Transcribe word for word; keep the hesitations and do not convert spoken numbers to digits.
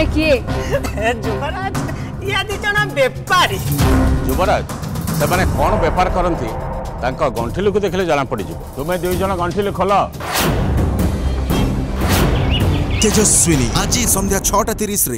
तमे किए युवराज या दी जन बेपारी युवराज से माने कौन बेपार करती गंठिलू को देखले जना पड़ जाए तुम्हें दुई जन गंठिलू खोल। तेजस्विनी आज संध्या छटा तीस।